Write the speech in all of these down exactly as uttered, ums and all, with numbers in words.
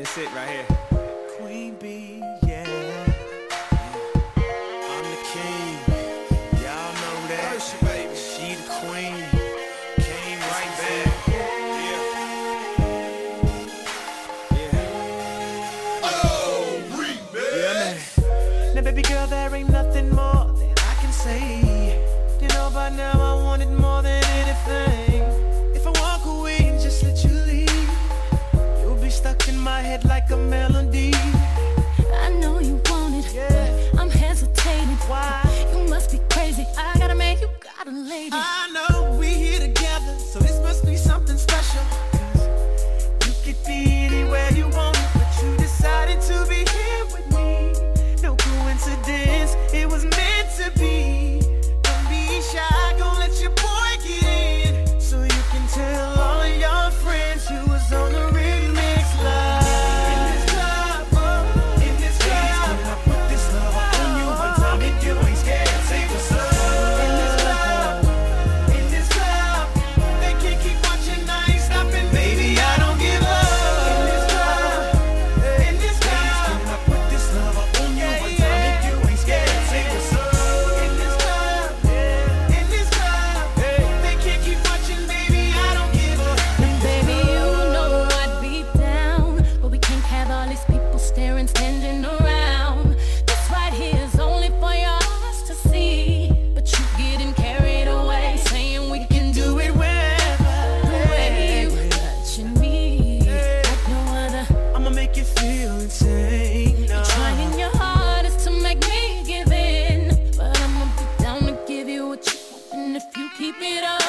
this it right here. Queen Bee, yeah. I'm the king. Y'all know that. Hershey, baby. She the queen. Came right back. Yeah. Yeah. Oh, remix. Yeah, man. Now, baby girl, there ain't nothing more that I can say. You know by now I want it more than anything. If I walk away and just let you leave, you'll be stuck in my head like a melody. I know you want it, yeah, but I'm hesitating. Why? You must be crazy. I got a man, you got a lady. I know we here together, so this must be something special. Cause you could be anywhere you want, but you decided to be here with me. No coincidence, it was meant to be. Don't be shy, gon' let your boy get in, so you can tell all of your friends you was on the remix live. In this club, oh, in this club, I put this love on you one time if you ain't scared. Say what's up. In this club, in this club, they can't keep watching, I ain't stopping, baby, I don't give up. In this club, in this club, I put this love on you one time if you ain't scared. Say what's up. In this club, in this club, they can't keep watching, baby, I don't give up. And baby, you know I'd be down, but we can't have all these people staring, standing around. This right here is only for your eyes to see, but you getting carried away, saying we can do it wherever. the way you touching me like no other. I'ma make you feel insane. You're trying your hardest to make me give in, but I'ma be down to give you what you want, and if you keep it up,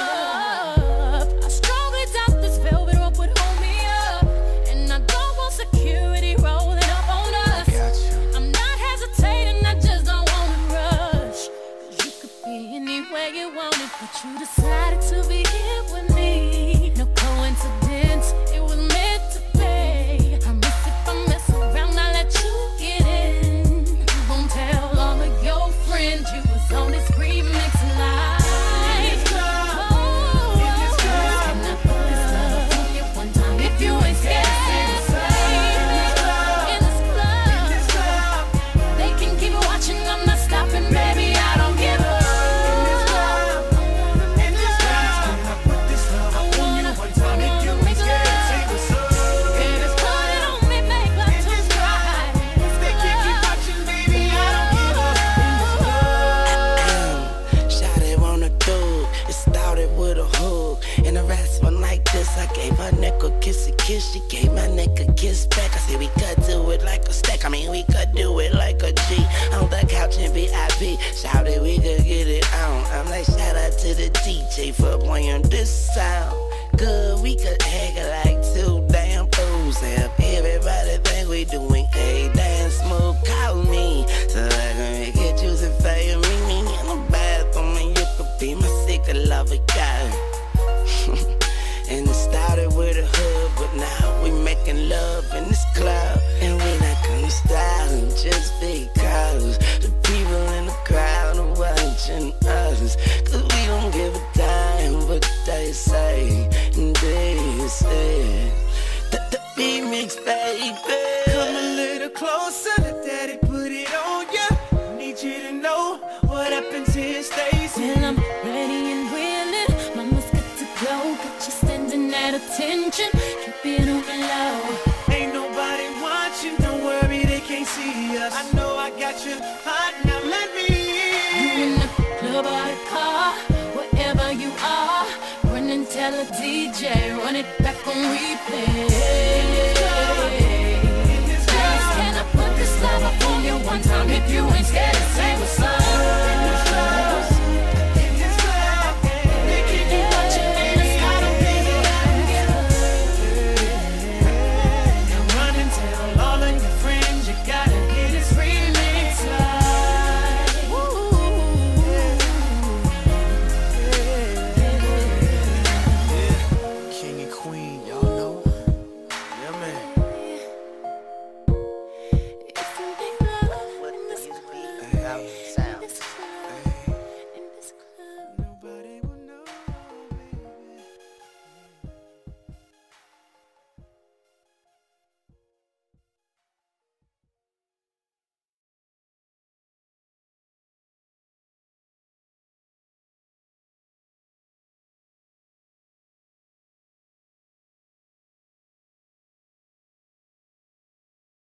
I strongly doubt this velvet rope would hold me up, and I don't want security rolling up on us. I'm not hesitating, I just don't wanna rush, cause you could be anywhere you wanted, but you decided to be here with me. No coincidence, it was meant to be. I miss if I mess around, I let you get in. You gon' tell all of your friends you was on this remix live. Oh, can I put this love on you one time if you ain't scared? In this club, they can keep watching, I'm not stopping, baby, I don't give up. In this club, can I put this love on you one time if you ain't scared? Say what's up. And it's put it on me, make love to try. They can't keep watching, baby, I don't give up. Shot it on the dude, it started with a hook. And the rest went like this, I gave her neck a kiss a kiss, she gave my neck a kiss back. I said we could do it like a stack, I mean we could do it like a G. On the couch in V I P, shouted we could get it on. I'm like shout out to the D J for playing this sound. Good, we could hang it like two damn fools. Have everybody think we doing a dance smooth, call me so I can make it juicy for you. Meet me in the bathroom and you could be my secret lover, girl. And it started with a hood, but now we making love in this club, and we not gonna stop just because the people in the crowd are watching us. Cause we don't give a damn what they say, and they say that the remix, baby. Come a little closer, let daddy put it on ya. Need you to know what happens here stays here. Well, I'm ready and willing, mama's good to go, but you're standing at attention, keep it on the low. Ain't nobody watching, don't worry, they can't see us. I know I got you hot, now let me You in the club or the car, wherever you are, run and tell a D J, run it back on replay. Please, can I put this love up on you one time if you ain't scared?